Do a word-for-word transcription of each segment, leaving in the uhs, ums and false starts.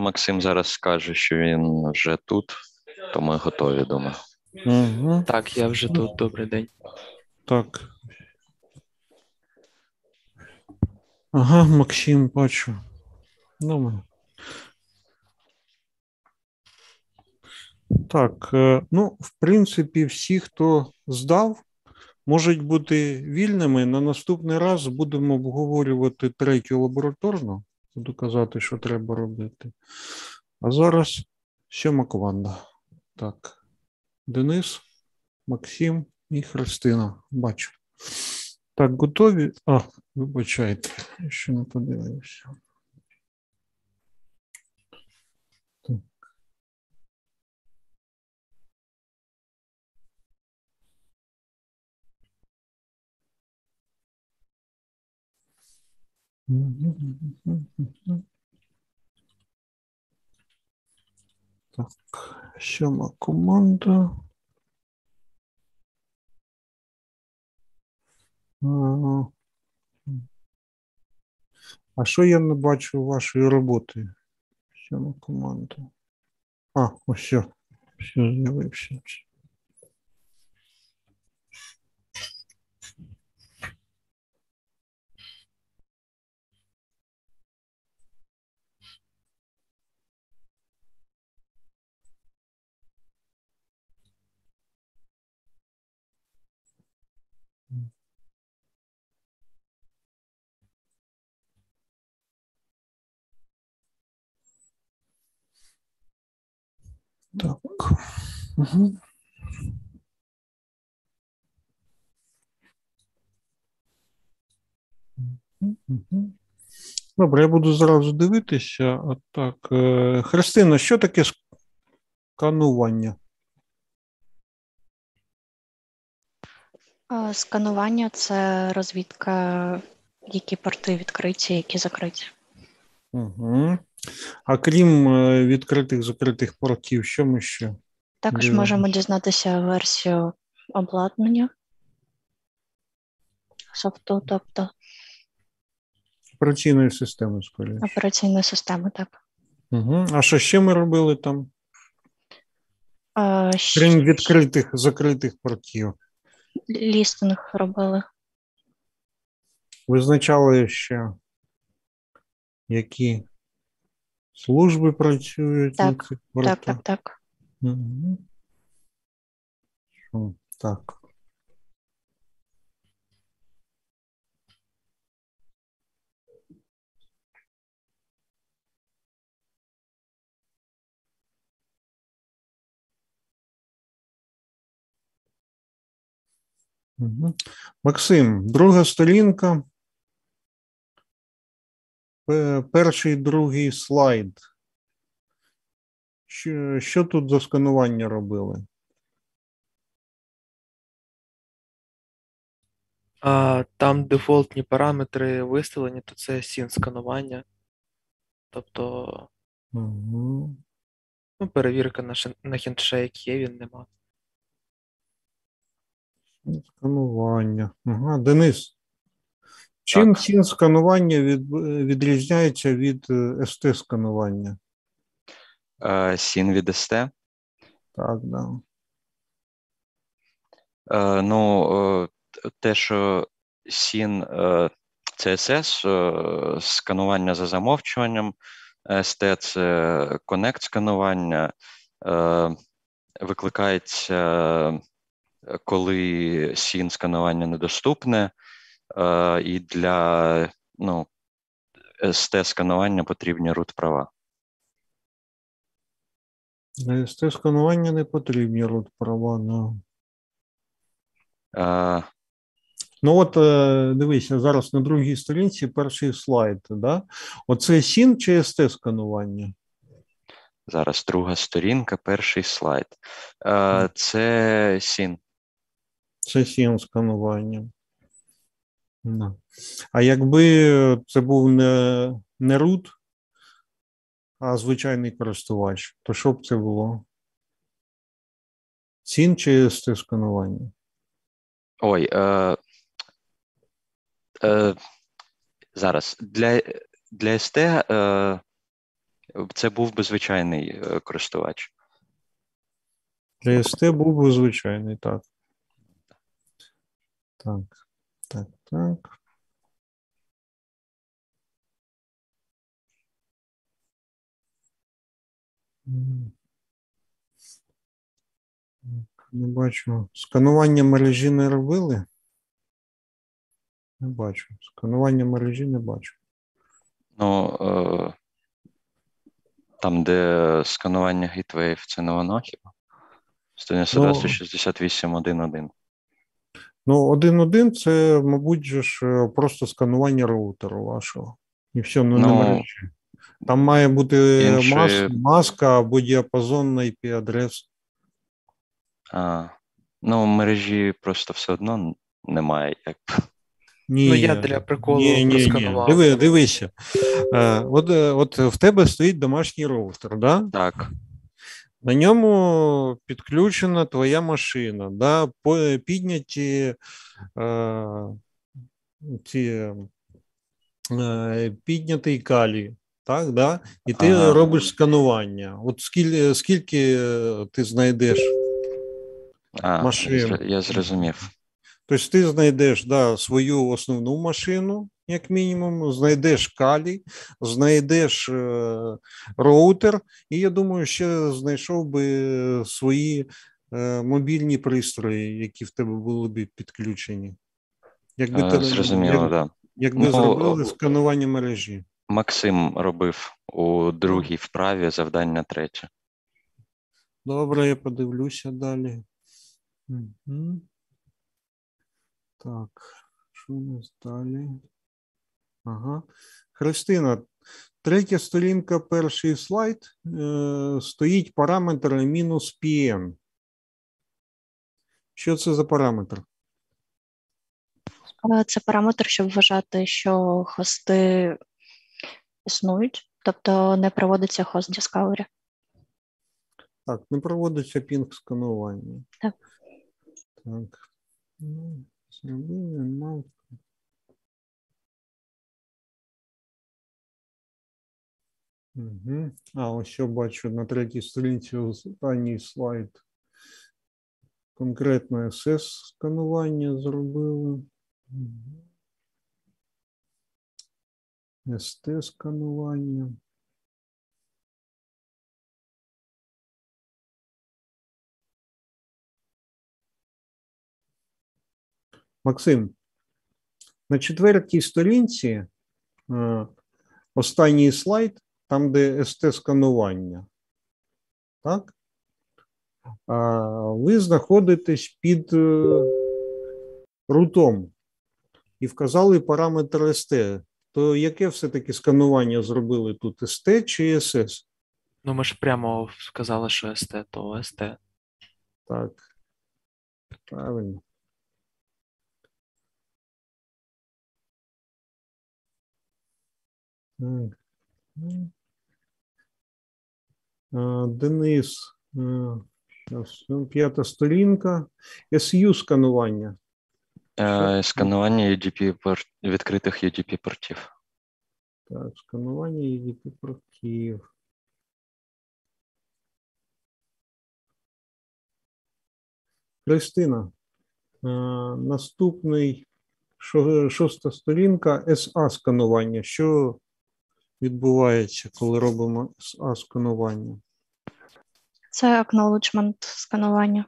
Максим зараз скаже, що він вже тут, то ми готові, думаю. Угу. Так, я вже тут. Добрий день. Так. Ага, Максим, бачу. Добре. Так, е, ну, в принципі, всі, хто здав, можуть бути вільними. На наступний раз будемо обговорювати третю лабораторну. Буду казати, що треба робити. А зараз сьома команда. Так, Денис, Максим і Христина. Бачу. Так, готові? А, вибачайте, я ще не подивився. Так. Так, сьома команда. А що я не бачу вашої роботи? Сьома команда. А, ось все. Все з'явився. Так. Угу. Угу. Добре, я буду зразу дивитися. А так, Христина, що таке сканування? Сканування – це розвідка, які порти відкриті, які закриті. Угу. А крім відкритих, закритих портів, що ми ще? Також Дивимось. можемо дізнатися версію обладнання, софту, тобто Операційної системи, скоріше. операційної системи, так. Угу. А що ще ми робили там? А, Крім відкритих, закритих портів. лістинг робили. Визначали ще, які служби працюють. Так, цих так, так, так. Угу. Так. Угу. Максим, друга сторінка. Перший, другий слайд. Що, що тут за сканування робили? А, там дефолтні параметри виставлені, то це сін сканування. Тобто, Угу. ну, перевірка на, шен- на хендшейк є, він нема. Сканування. Ага, Денис. Чим Так. сін сканування від, відрізняється від ес те сканування? Е, Сін від ес те. Так, да. Е, ну, е, те, що сін е, це ес ес, е, сканування за замовчуванням, ес те це коннект сканування, е, викликається, коли сін сканування недоступне, е, і для ну, ес те сканування потрібні root права. Для ес те сканування не потрібні root права. No. Е, Ну от, е, дивися, зараз на другій сторінці перший слайд. Да? Оце сін чи ес те сканування? Зараз друга сторінка, перший слайд. Е, це сін. Це сін сканування. Да. А якби це був не, не root, а звичайний користувач, то що б це було? Сін чи ес те сканування? Ой, е, е, зараз. Для, для ес те е, Це був би звичайний е, користувач. Для ес те був би звичайний, так. Так, так, так. М. Так, не бачу. Сканування мережі не робили? Не бачу. Сканування мережі не бачу. Ну, е, там, де сканування гейтвеїв, це не воно хіба? сто дев'яносто два, сто шістдесят вісім, один один. Ну, один-один це, мабуть, же ж е, просто сканування роутеру вашого. І все, ну, не Ну, мережі. Там має бути мас, іншої- маска або діапазон на ай пі-адрес. А, ну, мережі просто все одно немає. Як... Ні, Ну, я для приколу ні, ні, ні. просканував. Диви, дивися. Е, от, е, от в тебе стоїть домашній роутер, да? Так. На ньому підключена твоя машина, да? По- підняті е, ці, е, піднятий калій, так, да? І ти Ага. робиш сканування. От скільки, скільки е, ти знайдеш А, машин? зр- я зрозумів. Тобто ти знайдеш, да, свою основну машину, як мінімум, знайдеш калій, знайдеш е, роутер, і я думаю, ще знайшов би свої е, мобільні пристрої, які в тебе були б підключені. Якби, Е, ти, Зрозуміло, як, да. якби Ну, зробили о- сканування мережі. Максим робив у другій вправі завдання третє. Добре, я подивлюся далі. Угу. Так, що у нас далі? Ага. Христина, третя сторінка, перший слайд, е, стоїть параметр мінус пі ен. Що це за параметр? Е, Це параметр, щоб вважати, що хости існують, тобто не проводиться хост Discovery. Так, не проводиться пінг сканування. Так. Так. Ну, зробили, мав. Угу. А, ось що бачу на третій сторінці останній слайд. Конкретно ес ес сканування зробили. ес те сканування. Максим, на четвертій сторінці е, останній слайд, там, де ес те сканування. Так? А ви знаходитесь під е, рутом і вказали параметр ес те. То яке все-таки сканування зробили тут, ес те чи ес ес? Ну, ми ж прямо сказали, що ес те, то ес те. Так, правильно. Так. А, Денис, а, щас, ну, п'ята сторінка. ес ю сканування. Е, Сканування ю ді пі порт, відкритих ю ді пі портів. Так, сканування ю ді пі портів. Христина, а, наступний шо- шоста сторінка ес а сканування. Що відбувається, коли робимо ес а сканування? Це acknowledgement сканування.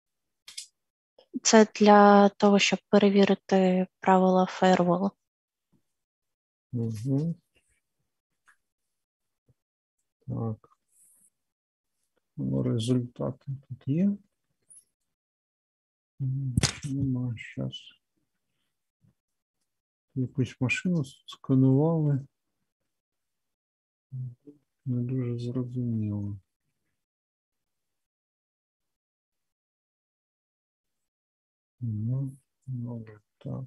Це для того, щоб перевірити правила фаєрволу. Угу. Так. Ну, результати тут є. М, Нема, зараз. Якусь машину сканували. Не дуже зрозуміло. Ну, добре, так.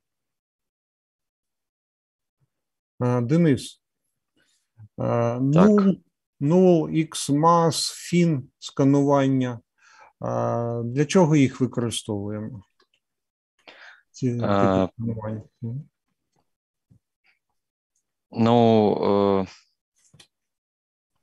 А, Денис, а, null, null, xmas, fin сканування. А, для чого їх використовуємо? Ці типи А, сканувань. Ну, е,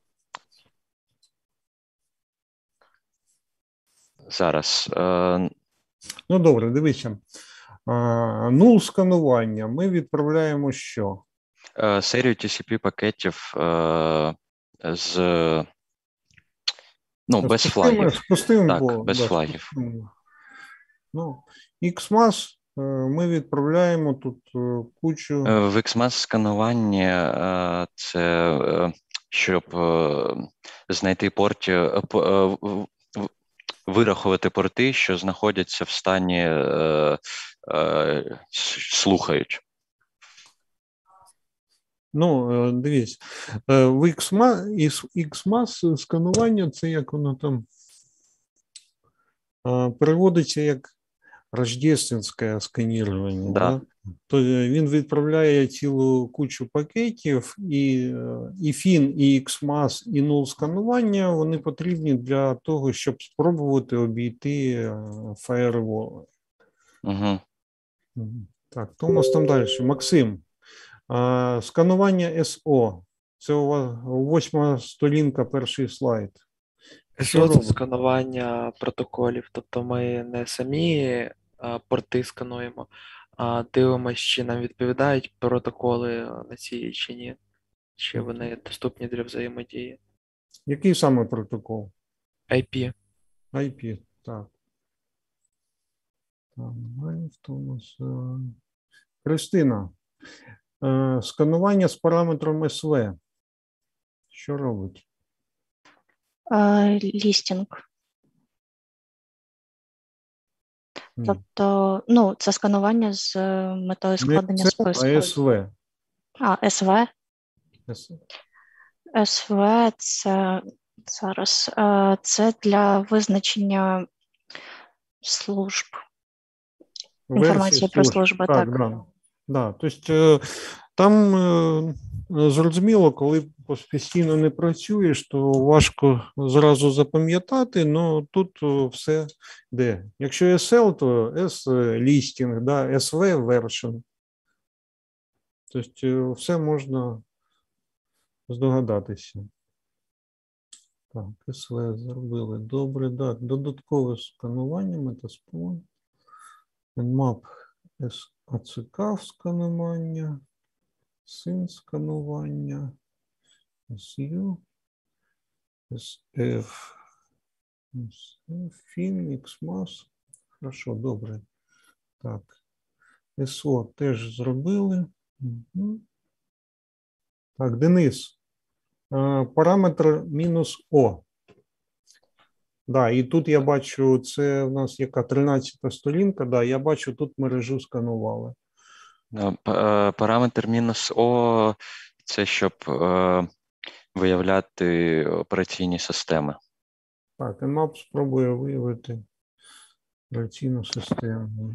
зараз. Е, Ну, добре, дивіться. А, Нул сканування. Ми відправляємо що? е, серію ті сі пі пакетів е, з, ну, без З пустим, флагів. з пустим, Так, бо, без да, з флагів. пустим. Ну, XMAS е, ми відправляємо тут е, кучу. Е, В XMAS сканування е, це е, щоб е, знайти порті, е, п- е, в- в- вирахувати порти, що знаходяться в стані е, е, с- слухають. Ну, е, дивіться, е, в XMAS, із XMAS сканування це як воно там е, переводиться як рождественське сканірування. Да. Да? То е, він відправляє цілу кучу пакетів, і, е, і фін, і XMAS, і нул сканування вони потрібні для того, щоб спробувати обійти е, фаєрволи. Угу. Мгм. Так, то у нас там далі. Максим, а, сканування ес о. Це у вас восьма сторінка, перший слайд. Що ес о – це робить? сканування протоколів, тобто ми не самі а, порти скануємо, а дивимося, чи нам відповідають протоколи на ці чи ні, чи вони доступні для взаємодії. Який саме протокол? ай пі. ай пі, так. Так, далі хто у нас? Е, Христина, е, сканування з параметром ес ве. Що робить? Е, Лістінг. Ні. Тобто, ну, це сканування з е, метою Не складення це, списку. а ес ве. А, ес ве. Ес- ес ве це зараз е, це для визначення служб. Інформація версії про служб. служби, Так, так. да. Да. Тобто е, там е, зрозуміло, коли постійно не працюєш, то важко зразу запам'ятати, але тут е, все де. Якщо ес ел, то S-listing, да, ес ве version. Тобто е, все можна здогадатися. Так, ес ве зробили. Добре, так. Додаткове сканування, метаспон. Nmap ей сі кей сканування, син сканування, ес ю, ес еф, фін, XMAS. Хорошо, добре. Так. ес о теж зробили. Угу. Так, Денис. А, параметр мінус О. Да, і тут я бачу, це в нас яка тринадцята сторінка, да, я бачу, тут мережу сканували. Е, п- е, Параметр мінус О – це щоб е, виявляти операційні системи. Так, Nmap спробує виявити операційну систему.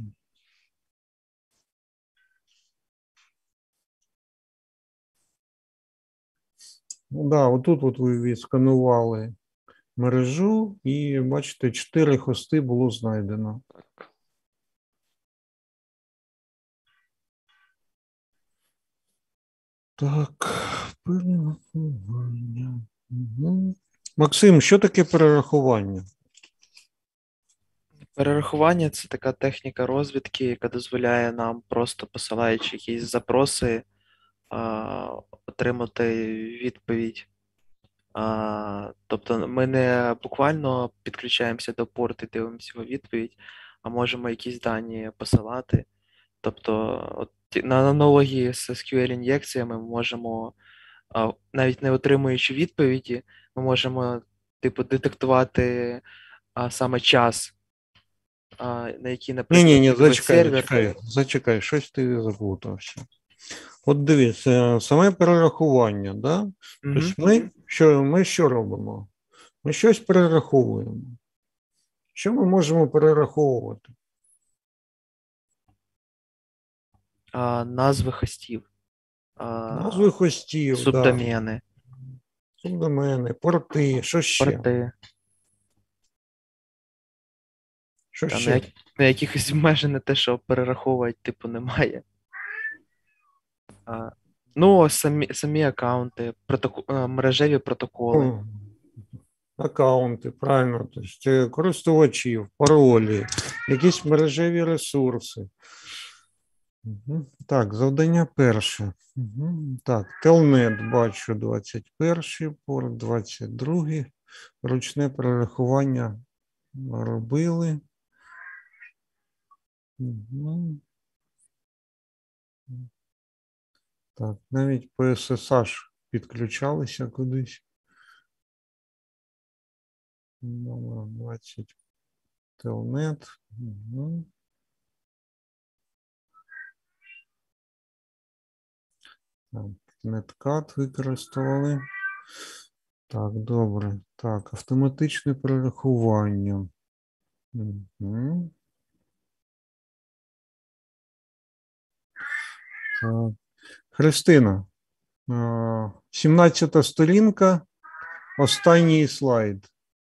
Ну да, отут от ви відсканували мережу і бачите, чотири хости було знайдено. Так. Так, перерахування. Угу. Максим, що таке перерахування? Перерахування – це така техніка розвідки, яка дозволяє нам, просто посилаючи якісь запроси, а, отримати відповідь. А, тобто ми не буквально підключаємося до порту і дивимося його відповідь, а можемо якісь дані посилати. Тобто, от, ті- на аналогії з ес кю ель-ін'єкціями ми можемо, а, навіть не отримуючи відповіді, ми можемо типу, детектувати а, саме час, а, на який, наприклад, Ні-ні-ні, відповідь зачекай, сервер. зачекай, зачекай, щось ти заплутався. От дивіться, саме перерахування, да? Мгм. Тобто ми що, ми що робимо? Ми щось перераховуємо. Що ми можемо перераховувати? А, назви хостів, а, Назви хостів, да. субдомени, Субдомени, порти, що ще? порти. Що Та на, ще? як, на якихось обмежень на те, що перераховувати, типу, немає. А, ну, самі, самі аккаунти, протоко, а, мережеві протоколи. О, Аккаунти, правильно, тобто користувачів, паролі, якісь мережеві ресурси. Угу. Так, завдання перше. Угу. Так, Телнет бачу двадцять перший, порт двадцять другий. Ручне перерахування робили. Угу. Так, навіть по ес ес аш підключалися кудись. Номер двадцять. Телнет. Угу. Так, неткат використовували. Так, добре. Так, автоматичне перерахування. Угу. Так. Христина, а, сімнадцята сторінка, останній слайд.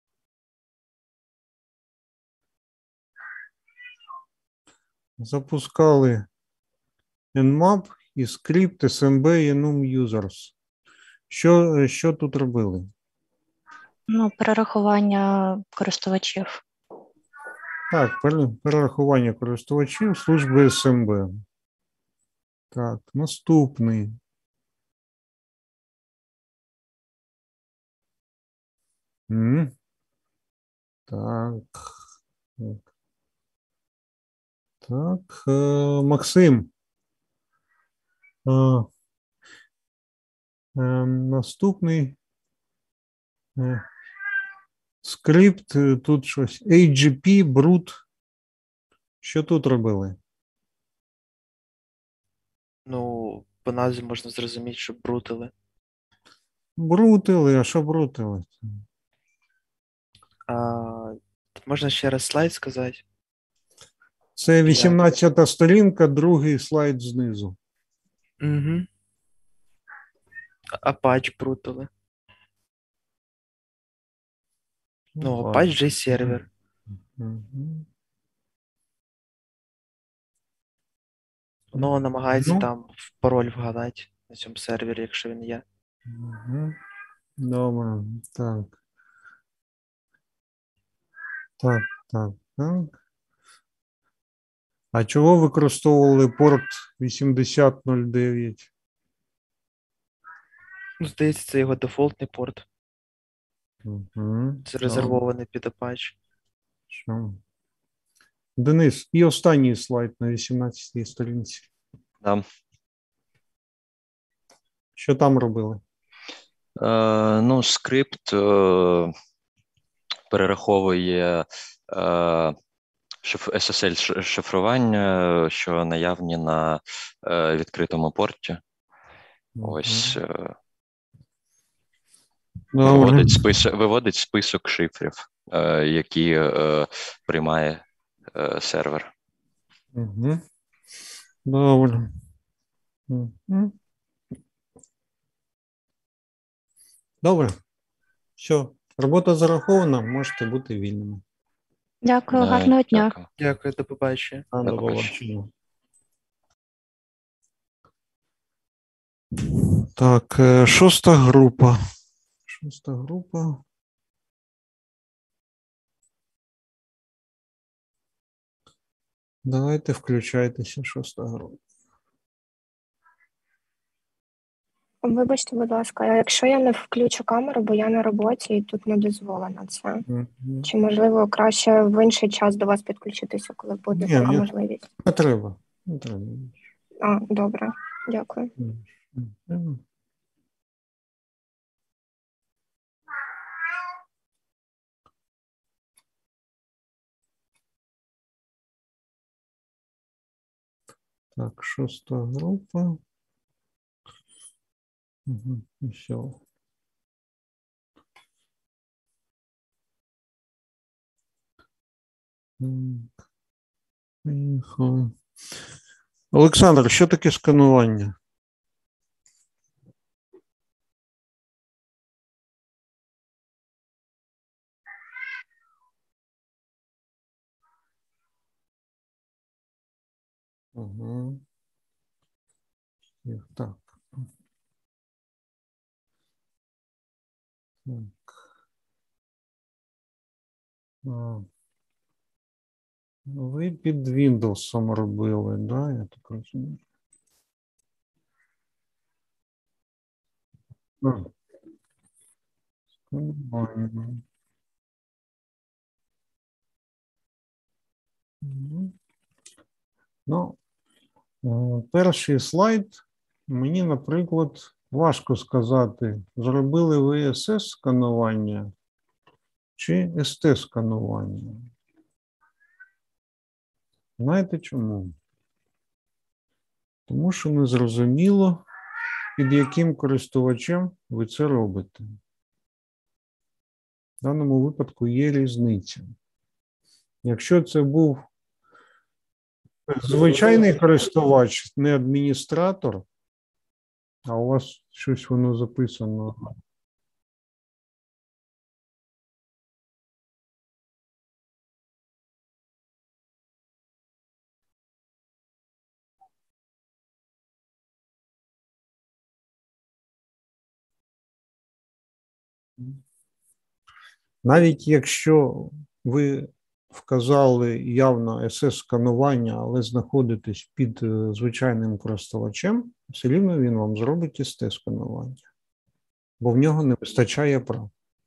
Запускали Nmap і скрипт ес ем бі enum users. Що, що тут робили? Ну, перерахування користувачів. Так, перерахування користувачів служби ес ем бі. Так, наступний. М. Так. Так. Так, е, Максим. Е, е, наступний е, скрипт, е, тут щось. ей джі пі, Brute. Що тут робили? Ну, по назві можна зрозуміти, що брутили. Брутили, а що брутили? А, можна ще раз слайд сказати? Це вісімнадцята сторінка, другий слайд знизу. Угу. Apache брутили. Ну, Apache J-сервер. Угу. Воно намагається Ну. там в пароль вгадати на цьому сервері, якщо він є. Угу. Добре, так. Так, так, так. А чого використовували порт вісімдесят нуль дев'ять? Ну, здається, це його дефолтний порт. Угу. Це резервований під Apache. Що? Денис, і останній слайд на вісімнадцятій сторінці. Там. Що там робили? Е, ну, скрипт е, перераховує е, шиф, ес ес ель шифрування, що наявні на е, відкритому порті. Ось е, виводить список, виводить список шифрів, е, які е, приймає е, сервер. Угу. Добре. Угу. Добре. Все, робота зарахована, можете бути вільними. Дякую, Е, гарного дня. Дякую. Дякую, до побачення. А, До до побачення. побачення. Так, е, шоста група. Шоста група. Давайте включайтеся, шоста група. Вибачте, будь ласка, а якщо я не включу камеру, бо я на роботі і тут не дозволено це. Угу. Чи можливо краще в інший час до вас підключитися, коли буде Ні, така ні. можливість? Не треба. Не треба. А, добре, дякую. Угу. Так, шоста група. Угу. Все. Поїхали. Олександр, що таке сканування? Угу. Так. Так. А, ви під Windows робили, да, я так розумію. А, сканування. Мгм. Ну, е, перший слайд, мені, наприклад, важко сказати, зробили ви ес ес-сканування чи ес те-сканування. Знаєте чому? Тому що не зрозуміло, під яким користувачем ви це робите. В даному випадку є різниця. Якщо це був звичайний користувач, не адміністратор, а у вас щось воно записано. Навіть якщо ви вказали явно ес ес-сканування, але знаходитесь під е, звичайним користувачем, все рівно він вам зробить ес те-сканування, бо в нього не вистачає прав.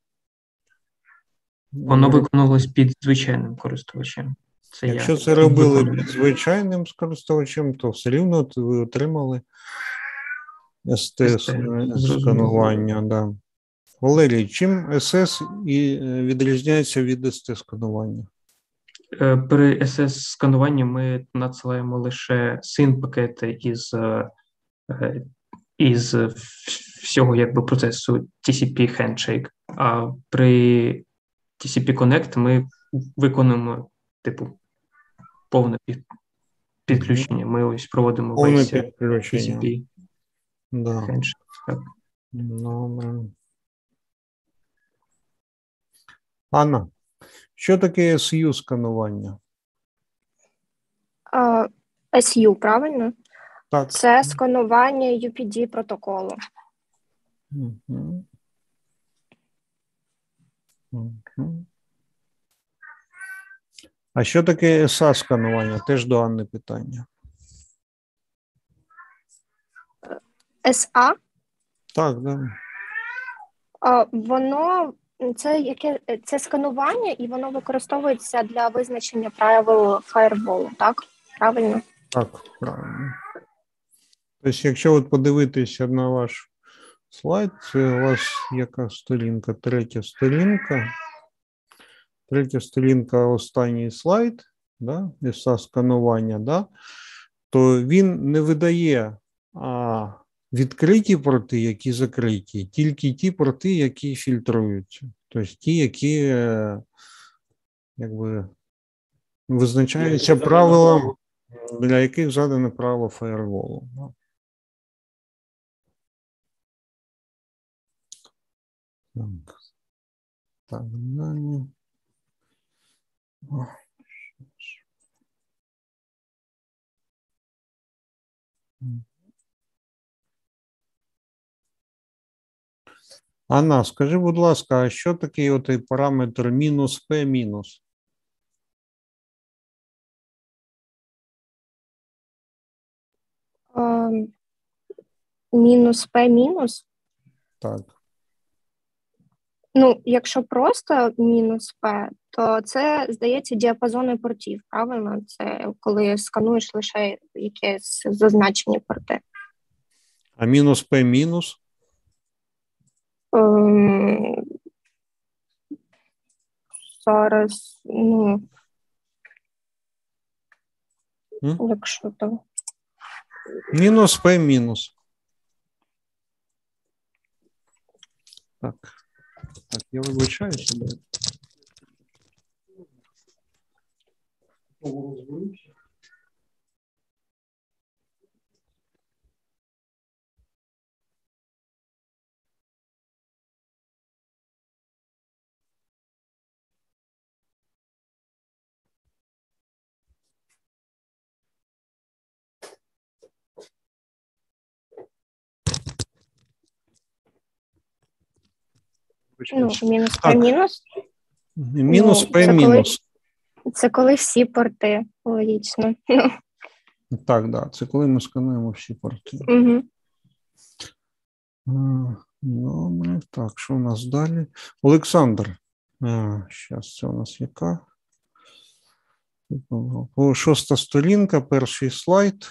Воно виконувалось під звичайним користувачем. Це Якщо я це робили виконую. під звичайним користувачем, то все рівно ви отримали ес те-сканування. Да. Валерій, чим ес ес і е, відрізняється від ес те-сканування? Е, При ес ес-скануванні ми надсилаємо лише син-пакети із, е, е, із в- всього якби процесу ті сі пі Handshake, а при ті сі пі Connect ми виконуємо типу повне під- підключення. Ми ось проводимо Повне весь ті сі підключення. пі Да. Handshake. Так. Добре. Анна, що таке ес ю-сканування? А, ес ю, правильно? Так. Це сканування ю пі ді протоколу. Мгм. Мгм. А що таке ес ей-сканування? Теж до Анни питання. ес ей, Так, да. а, воно це яке це сканування, і воно використовується для визначення правил фаєрволу, так? Правильно? Так, правильно. Тобто, якщо от подивитися на ваш слайд, це у вас яка сторінка? Третя сторінка. Третя сторінка, останній слайд, да? ес ей-сканування, да? То він не видає а, відкриті порти, які закриті, тільки ті порти, які фільтруються. Тобто ті, які е, якби, визначаються правилом, для яких задане право фаєрволу. Так, так, далі. О, Анна, скажи, будь ласка, а що такий отий параметр мінус P мінус? А, мінус P мінус. Так. Ну, якщо просто мінус P, то це, здається, діапазони портів, правильно? Це коли скануєш лише якісь зазначені порти. А мінус P мінус? Ем, зараз, ну, М? якщо то. Мінус P мінус. Так. Так, я вибачаюся. да. Ну, Вибачаюся. мінус P Так. мінус. Мінус Ну, P це коли, мінус. це коли всі порти, логічно. Так, да, це коли ми скануємо всі порти. Угу. А, Добре, так, що у нас далі? Олександр, зараз це у нас яка? О, шоста сторінка, перший слайд.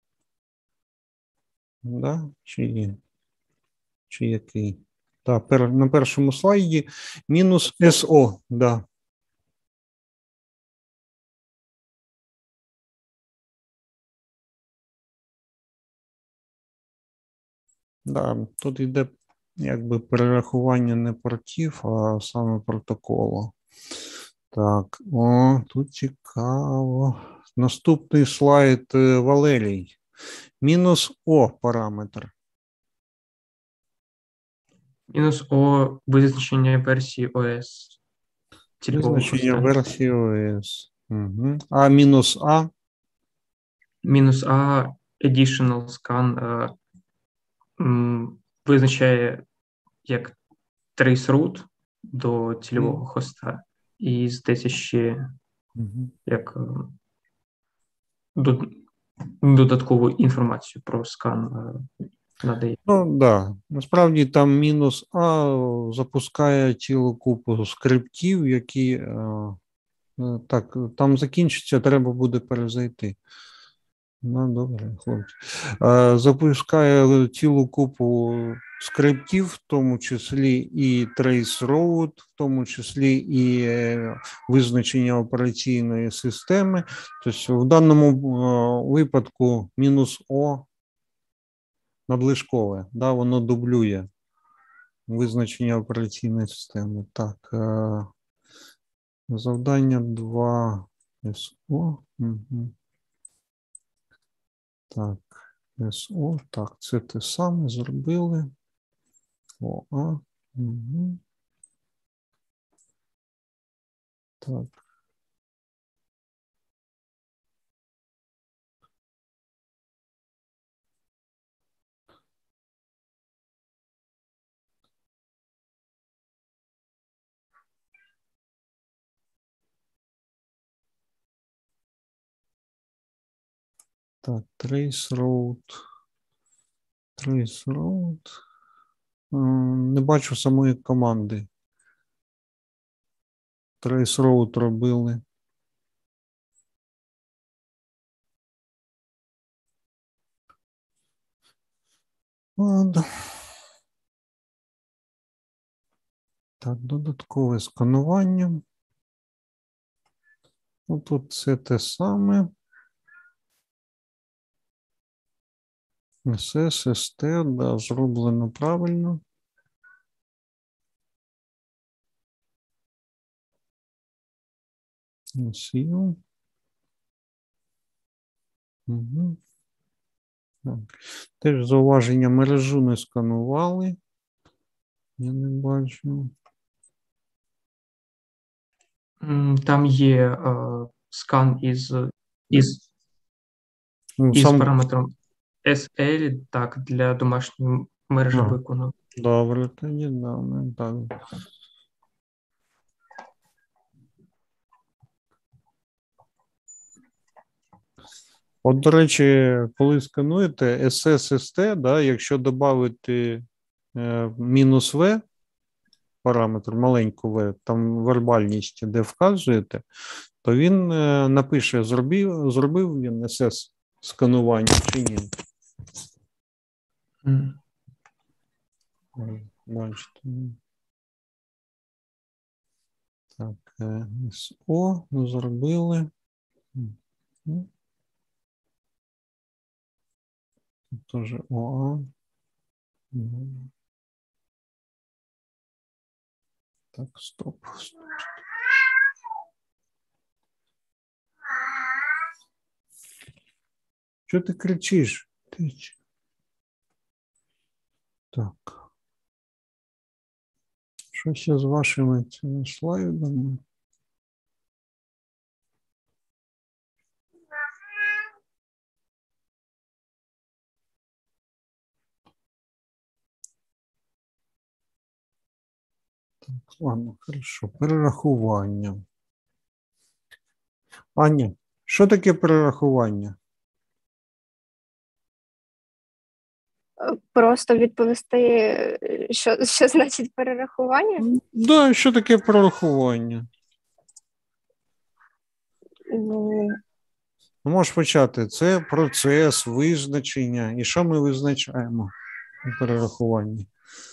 Да? Чи є? Чи який? Так, пер, на першому слайді мінус СО, да. Да, тут йде якби перерахування не портів, а саме протоколу. Так, о, тут цікаво. Наступний слайд Валерій. Мінус О параметр. Мінус О визначення версії о ес. Визначення версії о ес. Угу. А мінус А. Мінус А additional scan е, м, визначає як traceroute до цільового хоста. І здається ще Угу. як е, до- додаткову інформацію про скан е, надає. Ну, так. Да. Насправді там мінус А запускає цілу купу скриптів, які е, е, так, там закінчиться, треба буде перезайти. Ну, добре, хлопці. Е, Запускає цілу купу скриптів, в тому числі і traceroute, в тому числі і е, визначення операційної системи. Тобто в даному е, випадку мінус О надлишкове, да, воно дублює визначення операційної системи. Так, е, завдання два СО. Угу. Так, СО, так, це те саме зробили. ОА. Угу. Так. Так, traceroute. Traceroute. Не бачу самої команди. Traceroute робили. Ладно. Так, додаткове сканування. Ну, тут це те саме. ес ес, ес те, да, зроблено правильно. ес ю. Угу. Так. Теж зауваження мережу не сканували. Я не бачу. М, Там є е, скан із, із, Ну, із сам... параметром ес ел, так, для домашньої мережі Ага. виконано. Добре, тоді да, ми так. От, до речі, коли скануєте ес ес ес те, да, якщо додати е, мінус В, параметр, маленьку В, там вербальність, де вказуєте, то він е, напише, зробив, зробив він ес ес сканування чи ні. М. Бачите. Так, ес о зробили. Тут теж ОА. Так, стоп. стоп. Що ти кричиш? Ти... Так. Щось я з вашими цими слайдами. Ладно, хорошо. Перерахування. Аня, що таке перерахування? Просто відповісти, що, що значить перерахування? Да, що таке перерахування? Ну, Ну, можеш почати. Це процес, визначення. І що ми визначаємо у перерахуванні?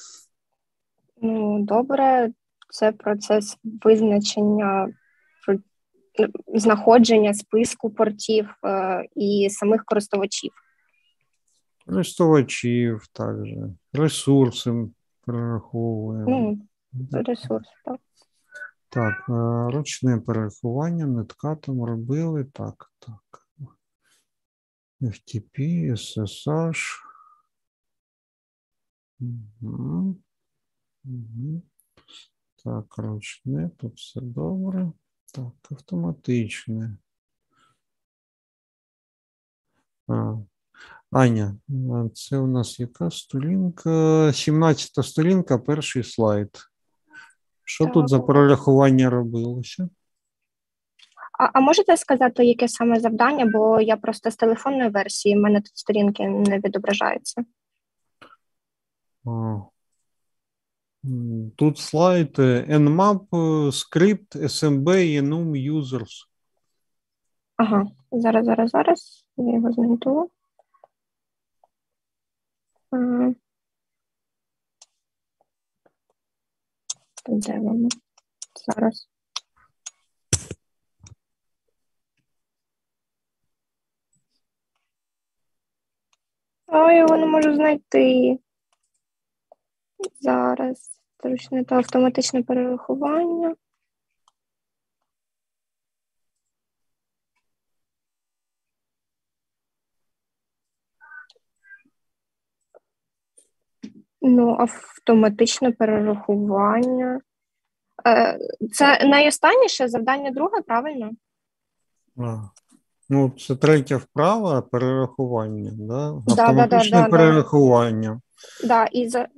ну, добре, це процес визначення про- знаходження списку портів е, і самих користувачів. Користувачів також. Ресурси перераховуємо. Ну, ресурс, так. Так, е, ручне перерахування, неткатом робили. Так, так. еф ті пі, ес ес аш. Угу. Угу. Так, ручне, тут все добре. Так, автоматичне. А, Аня, а це у нас яка сторінка? сімнадцята сторінка, перший слайд. Що Так. тут за перерахування робилося? А, а можете сказати, яке саме завдання? Бо я просто з телефонної версії, в мене тут сторінки не відображаються. А, м, Тут слайд е, Nmap, е, скрипт, ес ем бі, enum users. Ага, зараз, зараз, зараз. Я його знайду. М. Де воно? Зараз. Ой, я його не можу знайти. Зараз. Зручне та автоматичне перерахування. Ну, автоматичне перерахування. Е, Це найостанніше завдання друге, правильно? А, Ну, це третя вправа перерахування, да? да, да, Автоматичне да, да. перерахування. Да, і за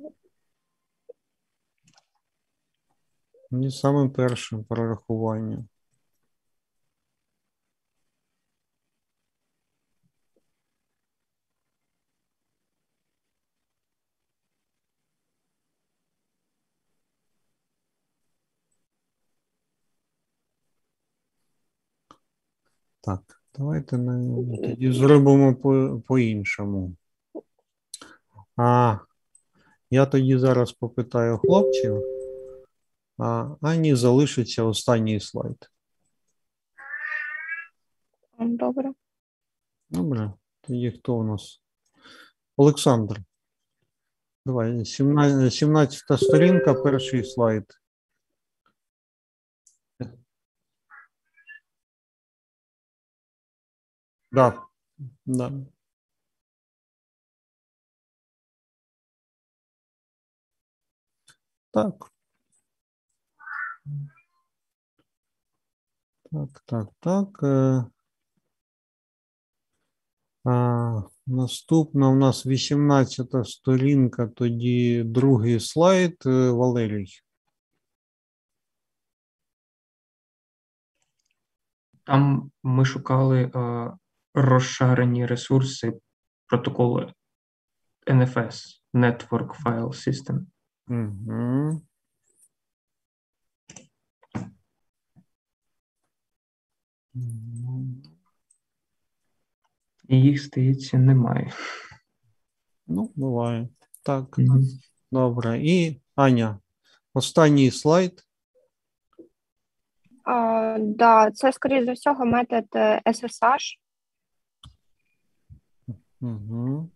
І саме перше перерахування. Так, давайте на- тоді зробимо по- по-іншому. А, я тоді зараз попитаю хлопців, а Ані залишиться останній слайд. добре. Добре, тоді хто у нас? Олександр. Давай, сімнадцята сімнадцята сторінка, перший слайд. Да, да. Так. Так, так, так. е. А, наступна у нас вісімнадцята сторінка, тоді другий слайд, е, Валерій. Там ми шукали е, розшарені ресурси протоколу ен еф ес, Network File System. Угу. І їх, здається, немає. Ну, буває. Так, Мгм. добре. І Аня, останній слайд. А, да, це, скоріш за всього, метод е, ес ес аш. Угу.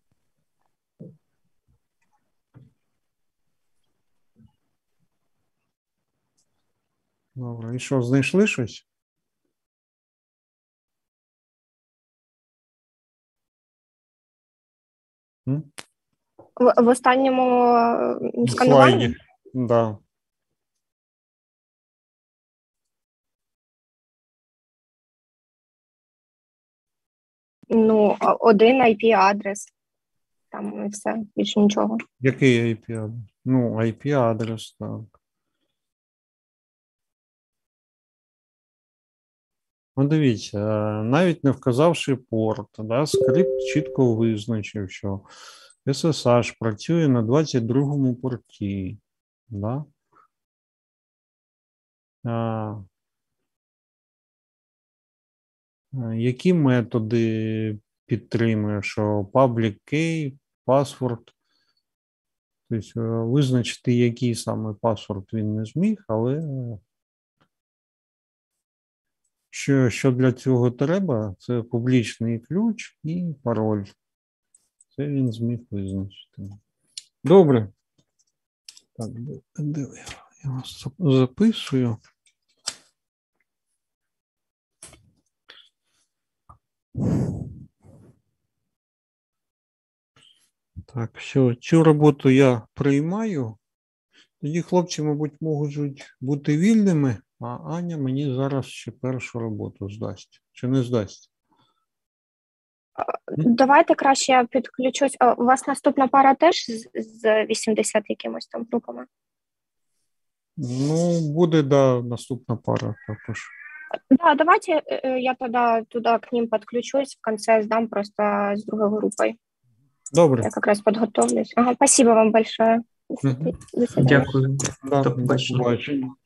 Добре. І що, знайшли щось? М? В, в останньому е, скануванні. Слайді. Да. Ну, а- один ай пі-адрес. Там і все, більше нічого. Який ай пі адрес? Ну, ай пі адрес, так. Ну, дивіться, навіть не вказавши порт, да, скрипт чітко визначив, що ес ес ейч працює на двадцять другому порті. Да? А, які методи підтримує, що public key, password? Тобто визначити, який саме паспорт він не зміг, але що, що для цього треба, це публічний ключ і пароль. Це він зміг визначити. Добре. Так, де я? Я вас записую. Так, все, цю роботу я приймаю. Тоді хлопці, мабуть, можуть бути вільними, а Аня мені зараз ще першу роботу здасть. Чи не здасть? Давайте краще я підключусь. А, у вас наступна пара теж з, з вісімдесят якимось там групами? Ну, буде, да, наступна пара також. Да, давайте э, я тогда туда к ним подключусь, в конце сдам просто с другой группой. Добре. Я как раз подготовлюсь. Ага, спасибо вам большое. Мгм. До свидания. Дякую. Да, До до побачення. побачення.